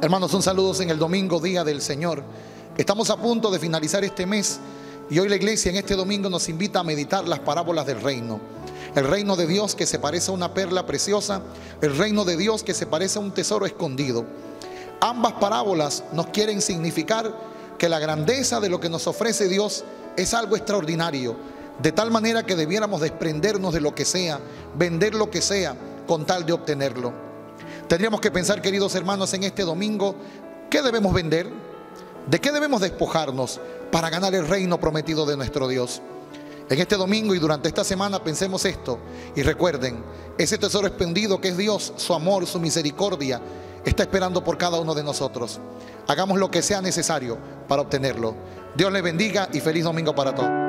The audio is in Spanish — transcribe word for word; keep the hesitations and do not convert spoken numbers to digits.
Hermanos, un saludo en el domingo, día del Señor. Estamos a punto de finalizar este mes y hoy la iglesia en este domingo nos invita a meditar las parábolas del reino. El reino de Dios que se parece a una perla preciosa, el reino de Dios que se parece a un tesoro escondido. Ambas parábolas nos quieren significar que la grandeza de lo que nos ofrece Dios es algo extraordinario, de tal manera que debiéramos desprendernos de lo que sea, vender lo que sea, con tal de obtenerlo. Tendríamos que pensar, queridos hermanos, en este domingo, ¿qué debemos vender? ¿De qué debemos despojarnos para ganar el reino prometido de nuestro Dios? En este domingo y durante esta semana pensemos esto y recuerden, ese tesoro escondido que es Dios, su amor, su misericordia, está esperando por cada uno de nosotros. Hagamos lo que sea necesario para obtenerlo. Dios les bendiga y feliz domingo para todos.